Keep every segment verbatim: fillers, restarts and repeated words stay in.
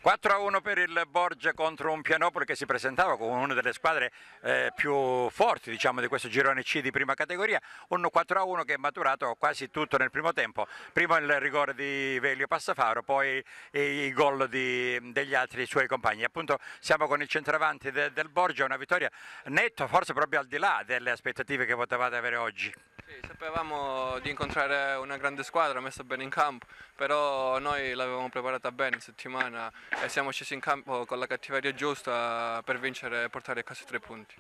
quattro a uno per il Borgia contro un Pianopoli che si presentava come una delle squadre eh, più forti, diciamo, di questo girone C di prima categoria, un quattro a uno che è maturato quasi tutto nel primo tempo, prima il rigore di Velio Passafaro, poi i, i gol di, degli altri suoi compagni. Appunto siamo con il centravanti de, del Borgia, una vittoria netta, forse proprio al di là delle aspettative che potevate avere oggi. Sì, sapevamo di incontrare una grande squadra messa bene in campo, però noi l'avevamo preparata bene in settimana e siamo scesi in campo con la cattiveria giusta per vincere e portare a casa i tre punti.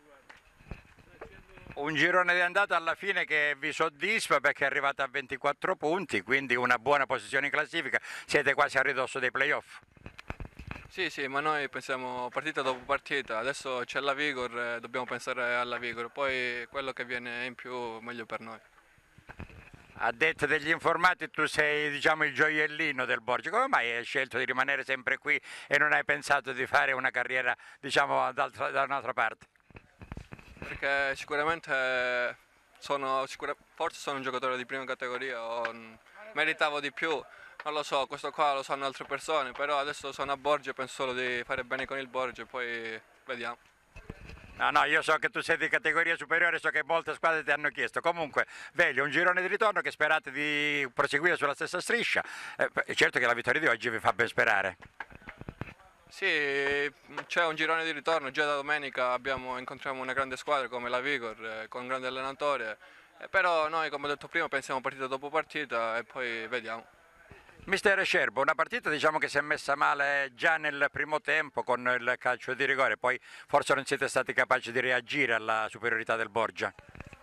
Un girone di andata alla fine che vi soddisfa perché è arrivata a ventiquattro punti, quindi una buona posizione in classifica, siete quasi a ridosso dei playoff. Sì, sì, ma noi pensiamo partita dopo partita, adesso c'è la Vigor e dobbiamo pensare alla Vigor, poi quello che viene in più meglio per noi. A detta degli informati tu sei, diciamo, il gioiellino del Borgia, come mai hai scelto di rimanere sempre qui e non hai pensato di fare una carriera, diciamo, da un'altra parte? Perché sicuramente sono, sicura, forse sono un giocatore di prima categoria o meritavo di più. Non lo so, questo qua lo sanno altre persone, però adesso sono a Borgia e penso solo di fare bene con il Borgia e poi vediamo. No, no, io so che tu sei di categoria superiore, so che molte squadre ti hanno chiesto. Comunque, Velio, un girone di ritorno che sperate di proseguire sulla stessa striscia. Eh, certo che la vittoria di oggi vi fa ben sperare. Sì, c'è un girone di ritorno, già da domenica abbiamo, incontriamo una grande squadra come la Vigor, eh, con un grande allenatore, eh, però noi, come ho detto prima, pensiamo partita dopo partita e poi vediamo. Mister Scerbo, una partita, diciamo, che si è messa male già nel primo tempo con il calcio di rigore, poi forse non siete stati capaci di reagire alla superiorità del Borgia.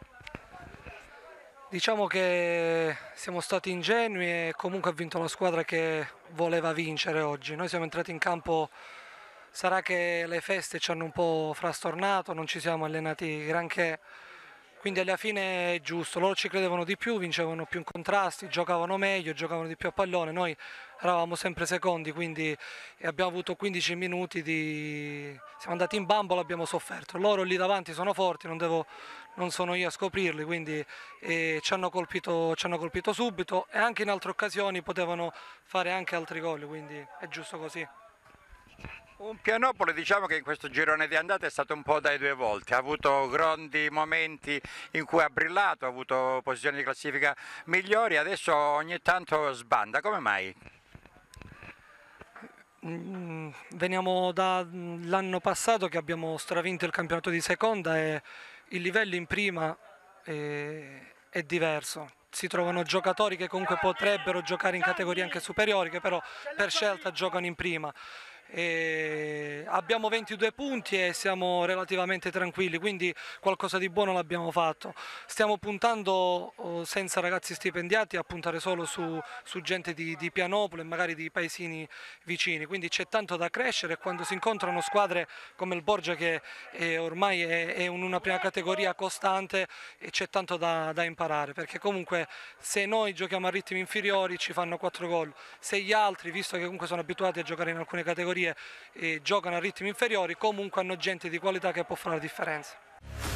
Diciamo che siamo stati ingenui e comunque ha vinto la squadra che voleva vincere oggi. Noi siamo entrati in campo, sarà che le feste ci hanno un po' frastornato, non ci siamo allenati granché. Quindi alla fine è giusto, loro ci credevano di più, vincevano più in contrasti, giocavano meglio, giocavano di più a pallone, noi eravamo sempre secondi, quindi abbiamo avuto quindici minuti di... siamo andati in bambola, abbiamo sofferto. Loro lì davanti sono forti, non, devo... non sono io a scoprirli, quindi eh, ci hanno colpito, ci hanno colpito subito e anche in altre occasioni potevano fare anche altri gol, quindi è giusto così. Un Pianopoli, diciamo, che in questo girone di andata è stato un po' dai due volti, ha avuto grandi momenti in cui ha brillato, ha avuto posizioni di classifica migliori, adesso ogni tanto sbanda, come mai? Mm, veniamo dall'anno passato che abbiamo stravinto il campionato di seconda e il livello in prima è, è diverso. Si trovano giocatori che comunque potrebbero giocare in categorie anche superiori, che però per scelta giocano in prima. E abbiamo ventidue punti e siamo relativamente tranquilli, quindi qualcosa di buono l'abbiamo fatto. Stiamo puntando, senza ragazzi stipendiati, a puntare solo su, su gente di, di Pianopoli e magari di paesini vicini, quindi c'è tanto da crescere e quando si incontrano squadre come il Borgia, che è, ormai è, è in una prima categoria costante, e c'è tanto da, da imparare, perché comunque se noi giochiamo a ritmi inferiori ci fanno quattro gol, se gli altri, visto che comunque sono abituati a giocare in alcune categorie e giocano a ritmi inferiori, comunque hanno gente di qualità che può fare la differenza.